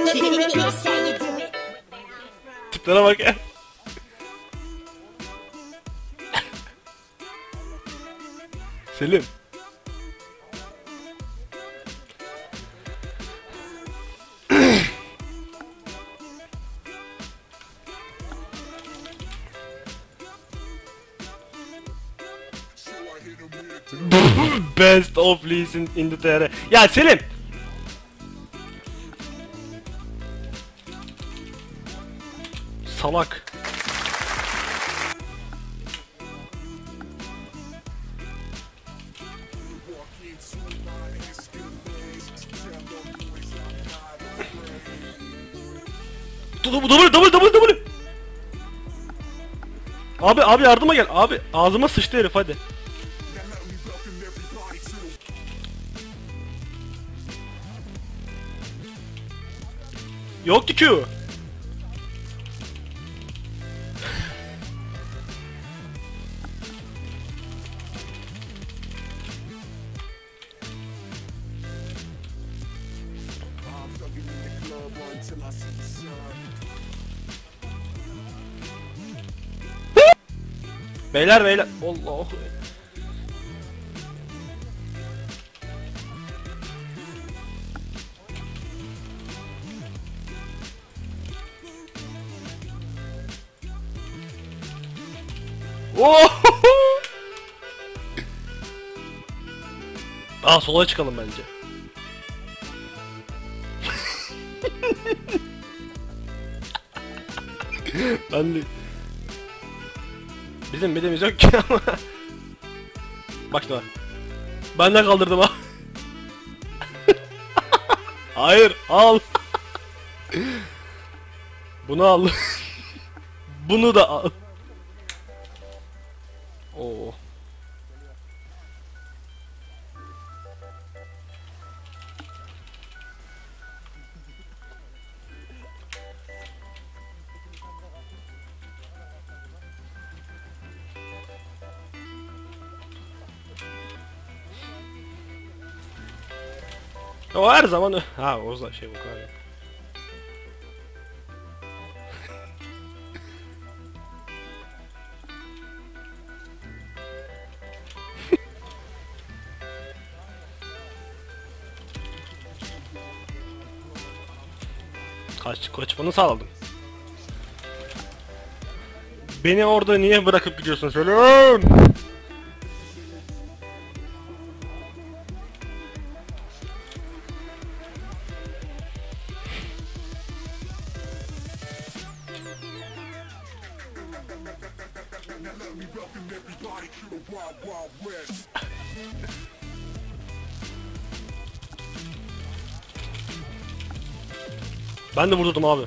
Tiplere bak ya. Selim. Best of Lee Sin in the TR. Ya Selim. Salak. W. Abi yardıma gel. Abi ağzıma sıçtı herif, hadi. Yok ki Q. Beyler. Allah. Oh! Sola çıkalım bence. Ben de... Bizim bildiğimiz yok ki ama. Bak şimdi bak. Ben de kaldırdım ha. Hayır, al. Bunu al. Bunu da al. Oo. O her zaman o zaman şey bu kadar. Kaçmanı sağladım. Beni orada niye bırakıp gidiyorsun, söylüyorum. Ben de vurdum abi.